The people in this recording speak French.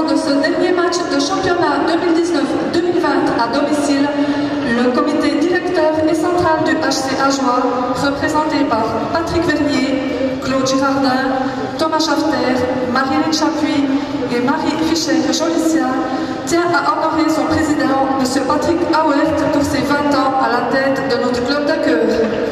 lors de ce dernier match de championnat 2019-2020 à domicile, le comité directeur et central du HC Ajoie, représenté par Patrick Vernier, Claude Girardin, Thomas Schafter, Marie-Hélène Chapuis et Marie Fischer-Jolicia, tient à honorer son président, M. Patrick Auert, pour ses 20 ans à la tête de notre club de cœur.